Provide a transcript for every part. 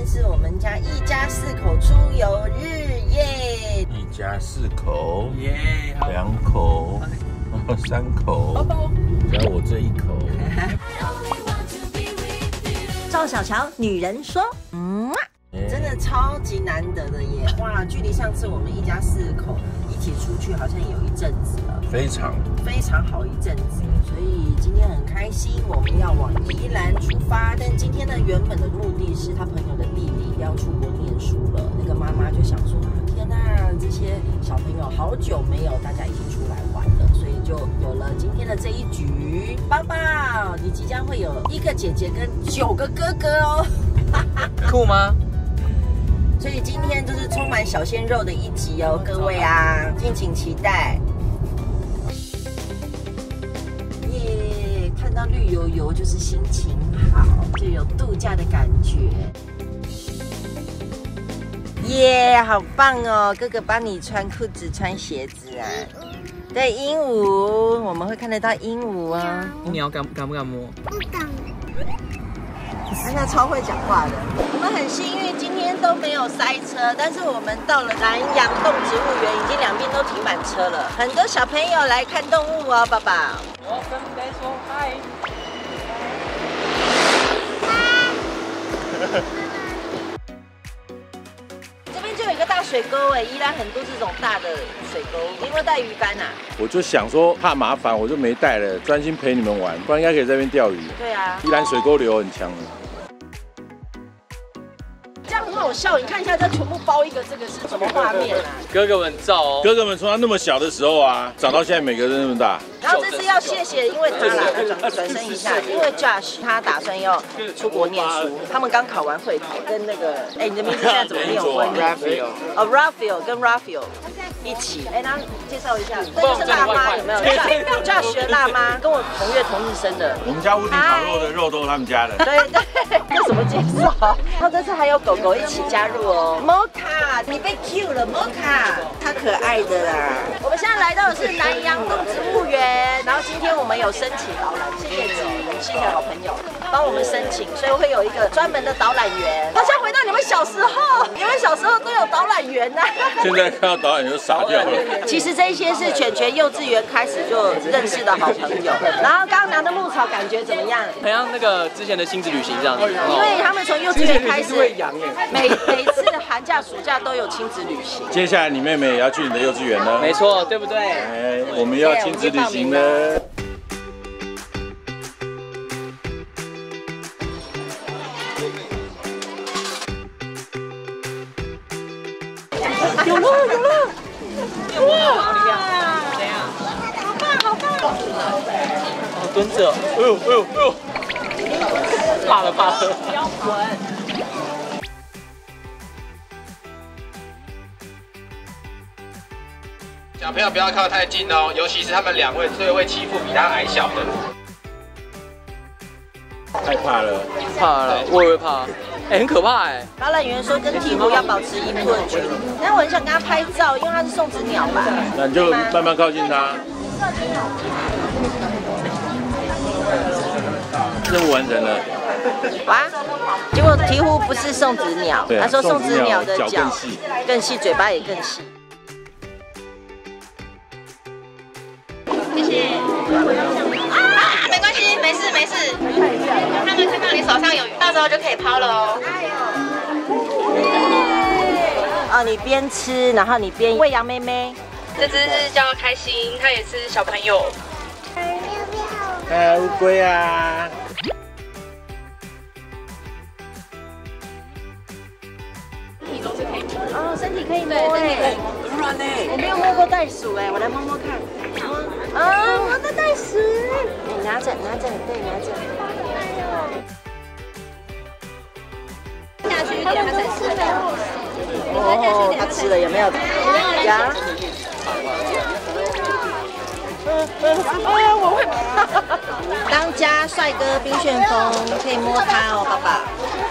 是我们家一家4口出游日耶！ 一家4口， 耶 ，2口，3口，加我这1口。 赵小乔，女人说，真的超级难得的耶！哇，距离上次我们一家4口一起出去，好像有一阵子了，非常好一阵子。所以今天很开心，我们要往宜兰出发。但今天呢，原本的目的是他朋友的弟弟要出国念书了，那个妈妈就想说，天哪，这些小朋友好久没有大家一起出来玩了，所以就有了今天的这一局。爸爸，你即将会有1个姐姐跟9个哥哥哦， 酷吗？ 所以今天就是充满小鲜肉的一集哦，各位啊，敬请期待。耶，看到绿油油就是心情好，就有度假的感觉。耶，好棒哦！哥哥帮你穿裤子、穿鞋子啊。对，鹦鹉，我们会看得到鹦鹉啊。 你要敢不敢摸？ 不敢。 他超会讲话的。我们很幸运，今天都没有塞车，但是我们到了南洋动植物园，已经2边都停满车了，很多小朋友来看动物哦，爸爸。 我跟谁说嗨？ 这边就有一个大水沟哎，宜兰很多这种大的水沟，你有没有带鱼竿啊？ 我就想说怕麻烦，我就没带了，专心陪你们玩，不然应该可以在这边钓鱼。 对啊， 宜兰水沟流很强的。 这样很好笑，你看一下，这全部包一个，这个是什么画面啊？ 哥哥们照哦。 哥哥们从他那么小的时候啊，长到现在每个人那么大。 然后这次要谢谢，因为他啦，转身一下，因为 Josh 他打算要出国念书，他们刚考完会考，跟那个，你的名字现在怎么念 ？Raphael。 哦 ，Raphael 跟 Raphael 一起，然后介绍一下，这就是辣妈有没有？Josh 的辣妈跟我同月同日生的。 我们家屋顶烤肉的肉都是他们家的。 对对，这什么介绍？然后这次还有狗狗一起加入哦。Mocha， 你被 Q 了 ，Mocha， 超可爱的啦。我们现在来到的是南洋动植物园，然后今天我们有申请导览，谢谢子瑜，谢谢好朋友帮我们申请，所以会有一个专门的导览员。好像回到你们小时候，你们小时候都有导览员呐。 现在看到导览员就傻掉了。 其实这些是犬犬幼稚园开始就认识的好朋友。然后刚刚拿的牧草感觉怎么样？ 很像那个之前的亲子旅行这样子。 因为他们从幼稚园开始，每次寒假暑假都有亲子旅行。 接下来你妹妹也要去你的幼稚园了， 没错，对不对？ 哎，我们要亲子旅行了。 有了！哇！怎样？好棒！ 哦，蹲着。哎呦！怕了！不要滚！ 小朋友不要靠太近哦，尤其是他们2位最会欺负比他矮小的。 害怕了， 我也会怕。很可怕哎。 导览员说跟鹈鹕要保持1步的距离，但我很想跟他拍照，因为他是送子鸟吧。 那你就慢慢靠近它。任务完成了。 哇！结果鹈鹕不是送子鸟，他说送子鸟的脚更细，嘴巴也更细。 谢谢。没关系，没事。他们看到你手上有鱼，到时候就可以抛了哦。 哦，你边吃，然后你边喂养妹妹。 这只是叫开心，它也是小朋友。 乌龟啊！ 哦，身体可以摸哎，很软呢。我没有摸过袋鼠哎，我来摸摸看。啊，我的袋鼠！你拿着，对，拿着。 下去一点，它才吃的。 哦，它吃了有没有？呀？哎呀，我会怕。当家帅哥冰旋风，可以摸它哦，爸爸。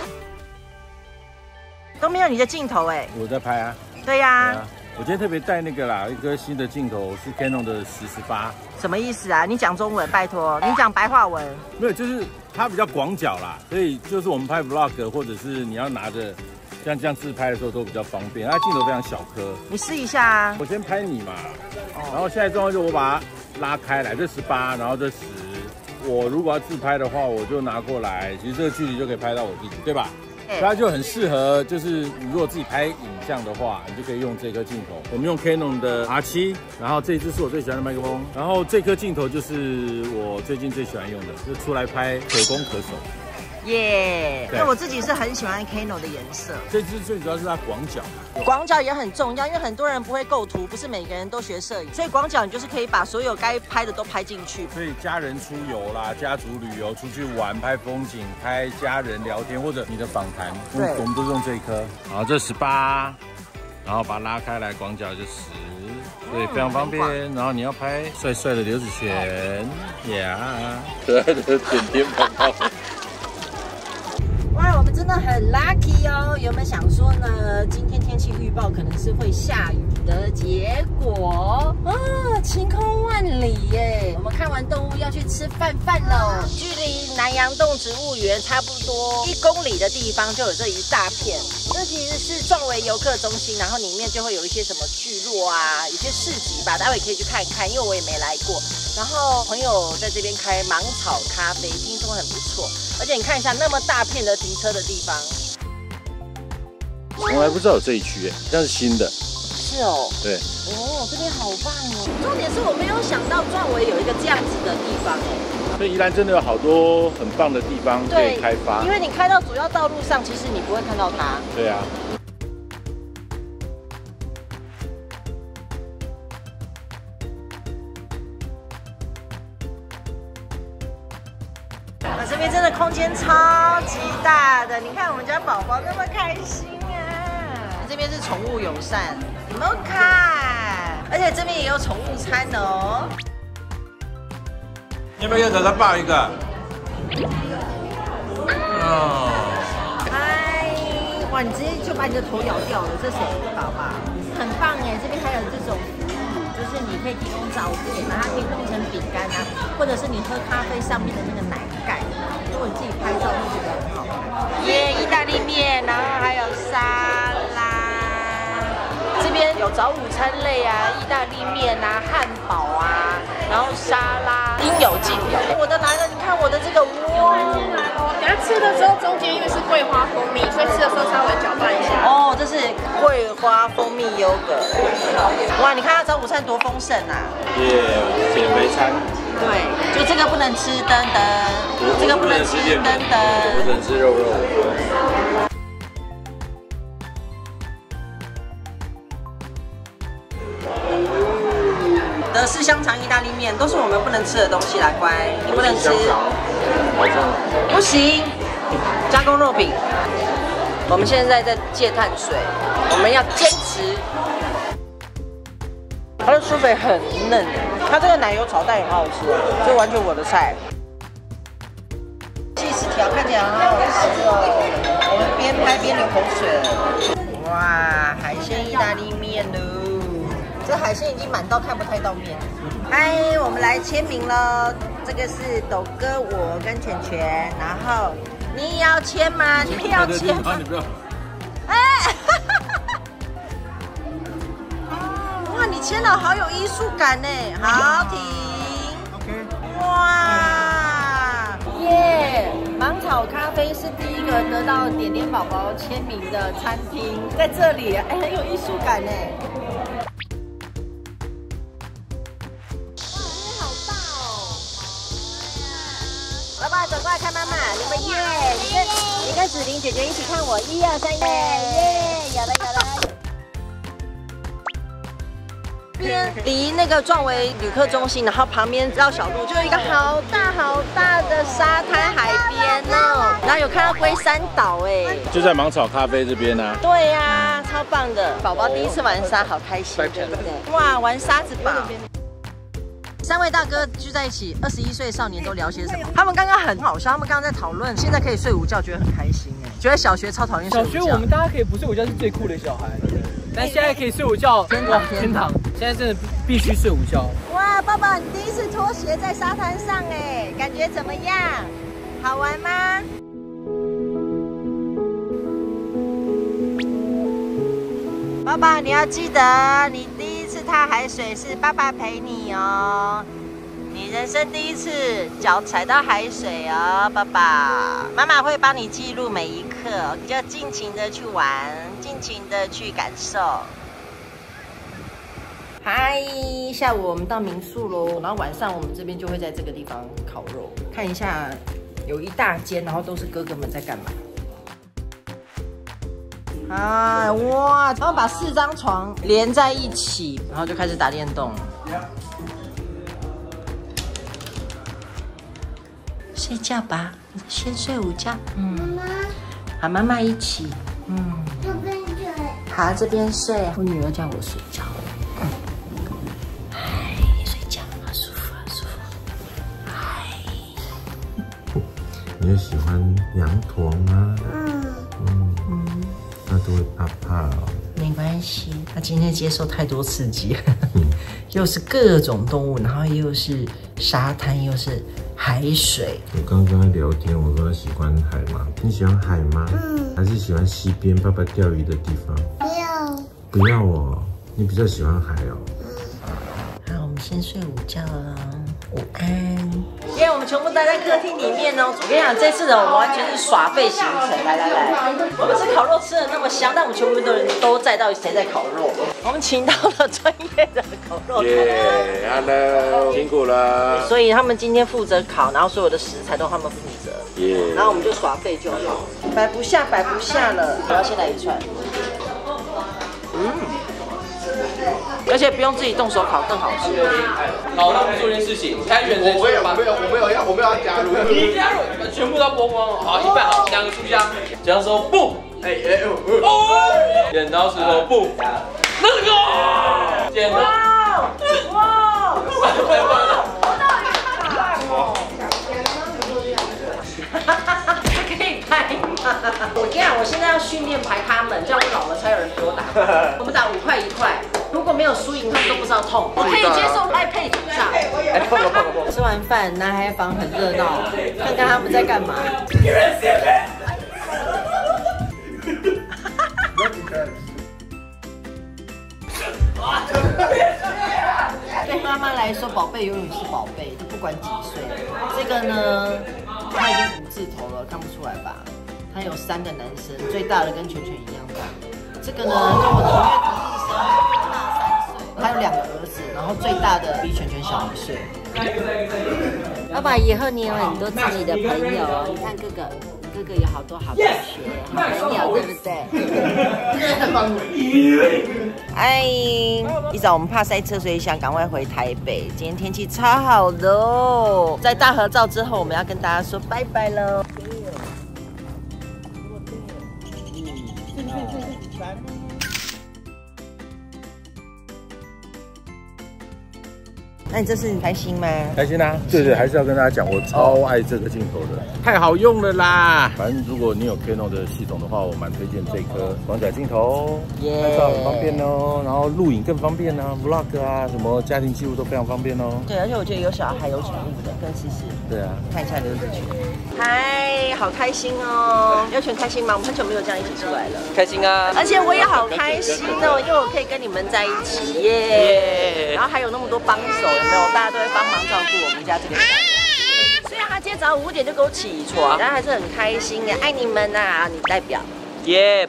都没有你的镜头哎。 我在拍啊。 对呀。 我今天特别带那个啦，一个新的镜头是 Canon 的10-18。 什么意思啊？你讲中文，拜托，你讲白话文。 没有，就是它比较广角啦，所以就是我们拍 vlog 或者是你要拿着像这样自拍的时候都比较方便。它镜头非常小颗， 你试一下啊。我先拍你嘛，然后现在状况就我把它拉开来，这18，然后这10。我如果要自拍的话，我就拿过来，其实这个距离就可以拍到我自己，对吧？所以它就很适合，就是你如果自己拍影像的话，你就可以用这颗镜头。我们用 Canon 的 R7，然后这一支是我最喜欢的麦克风，然后这颗镜头就是我最近最喜欢用的，就出来拍可攻可守。 耶！那我自己是很喜欢 Canon 的颜色。 这支最主要是它广角， 广角也很重要，因为很多人不会构图，不是每个人都学摄影，所以广角你就是可以把所有该拍的都拍进去。 所以家人出游啦，家族旅游出去玩，拍风景，拍家人聊天或者你的访谈，我们都是用这一颗。好，这18，然后把它拉开来，广角就10。对，非常方便。然后你要拍帅帅的刘子璇，呀，可爱的点点宝宝。 哇，我们真的很 lucky 哦！有没有想说呢？今天天气预报可能是会下雨的，结果啊，晴空万里耶！我们看完动物要去吃饭喽，距离南洋动植物园差不多1公里的地方就有这一大片。这其实是壮维游客中心，然后里面就会有一些什么聚落啊，有些市集吧，待会可以去看看，因为我也没来过。然后朋友在这边开芒草咖啡，听说很不错，而且你看一下那么大片的停车的地方， 从来不知道有这一区耶，这是新的。 是哦。 对。 哦，这边好棒哦！重点是我没有想到壮维有一个这样子的地方哎。 所以宜兰真的有好多很棒的地方可以开发。因为你开到主要道路上，其实你不会看到它。 对啊。 这边真的空间超级大的，你看我们家宝宝那么开心啊！这边是宠物友善，你们看，而且这边也有宠物餐哦。 要不要给他抱一个？ 哦，嗨！哇，你直接就把你的头咬掉了，这谁？宝宝，很棒哎！这边还有这种服务，就是你可以提供照片，然后它可以弄成饼干啊，或者是你喝咖啡上面的那个奶盖。如果你自己拍照会觉得很好看。耶，意大利面，然后还有沙拉，这边有早午餐类啊，意大利面啊，汉堡啊，然后沙拉，应有尽有。我的来了，你看我的这个哇！ 等下吃的时候中间因为是桂花蜂蜜，所以吃的时候稍微搅拌一下。 哦，这是桂花蜂蜜优格。哇，你看它早午餐多丰盛啊！ 耶，减肥餐。 对，就这个不能吃，噔噔，这个不能吃，噔噔， 不能吃肉肉。 德式香肠意大利面都是我们不能吃的东西啦，乖，你不能吃。不行，加工肉品。我们现在在戒碳水，我们要坚持。它的酥肥很嫩，它这个奶油炒蛋也很好吃，这完全我的菜。起司条看起来很好吃哦，我们边拍边流口水。哇，海鲜意大利面喽！这海鲜已经满到看不太到面。嗨，我们来签名喽！这个是斗哥，我跟全全，然后你也要签吗？你也要签吗？你不要。哎。哇，你签了好有艺术感呢！好，停。OK。哇，耶！芒草咖啡是第一个得到点点宝宝签名的餐厅，在这里，哎，很有艺术感呢。哇，好大哦！爸爸，走过来看妈妈，你们耶！你跟子琳姐姐一起看我，1、2、3，耶！有了有了。边离那个壮维旅客中心，然后旁边绕小路就有一个好大好大的沙滩海边哦，然后有看到龟山岛哎， 就在芒草咖啡这边啊。 对呀，超棒的，宝宝第一次玩沙，好开心，对不对？哇，玩沙子吧。3位大哥聚在一起，21岁少年都聊些什么？他们刚刚很好笑，他们刚刚在讨论现在可以睡午觉，觉得很开心哎。觉得小学超讨厌睡午觉。 小学我们大家可以不睡午觉是最酷的小孩，但现在可以睡午觉，哇，天堂！现在真的必须睡午觉。 哇，爸爸，你第一次脱鞋在沙滩上哎，感觉怎么样？ 好玩吗？爸爸，你要记得，你第一次踏海水是爸爸陪你哦。你人生第一次脚踩到海水哦，爸爸，妈妈会帮你记录每一刻，你就尽情的去玩，尽情的去感受。嗨，下午我们到民宿喽，然后晚上我们这边就会在这个地方烤肉，看一下有一大间，然后都是哥哥们在干嘛？啊哇！然后把4张床连在一起，然后就开始打电动。睡觉吧，先睡午觉。妈妈，和妈妈一起。这边睡。好，这边睡。我女儿叫我睡觉。嗨，睡觉，好舒服，好舒服。嗨。 你喜欢羊驼吗？他都会怕哦。 没关系，他今天接受太多刺激了，又是各种动物，然后又是沙滩，又是海水。 我刚刚跟他聊天，我说他喜欢海吗？你喜欢海吗？还是喜欢溪边爸爸钓鱼的地方？不要哦，你比较喜欢海哦。 好，我们先睡午觉了，午安。因为我们全部待在客厅里面哦。我跟你讲，这次的我们完全是耍废行程。来，我们吃烤肉吃的那么香，但我们全部的人都在，到底谁在烤肉？我们请到了专业的烤肉。 耶 ，Hello， 辛苦了。 所以他们今天负责烤，然后所有的食材都他们负责。 耶。 然后我们就耍废就好，摆不下了。我要先来一串。而且不用自己动手烤，更好吃。 老大做一件事情，开原人。我没有要加入。你加入，全部都剥光了。好，预备好，2个书箱。这样说不，剪刀石头布，那个，剪刀。哇！可以拍吗？ 我跟你讲，我现在要训练排他们，这样我老了才有人给我打。我们打5块1块，如果没有输赢，他们都不知道痛。我可以接受赖配主上。碰。吃完饭，男孩房很热闹，看看他们在干嘛。对妈妈来说，宝贝永远是宝贝，不管几岁。这个呢，他已经5字头了，看不出来吧？他有3个男生，最大的跟全全一样大。这个呢，跟我同月同日生，大3岁。他有2个儿子，然后最大的比全全小1岁。爸爸，以后你有很多自己的朋友哦。你看哥哥有好多好同学、好朋友，对不对？哎，一早我们怕塞车，所以想赶快回台北。今天天气超好的哦。在大合照之后，我们要跟大家说拜拜喽。那你这次你开心吗？ 开心啊！对，还是要跟大家讲，我超爱这个镜头的，太好用了啦！反正如果你有 Canon 的系统的话，我蛮推荐这颗广角镜头，拍照很方便哦，然后录影更方便啊 ，vlog 啊，什么家庭记录都非常方便哦。 对，而且我觉得有小孩有宠物的更试试。 对啊， 看一下刘子群，嗨，好开心哦！刘全开心吗？我们很久没有这样一起出来了， 开心啊！ 而且我也好开心哦，因为我可以跟你们在一起耶。然后还有那么多帮手，有没有？大家都会帮忙照顾我们家这个小孩。虽然他今天早上5点就给我起床，但还是很开心耶，爱你们呐！你代表。 耶。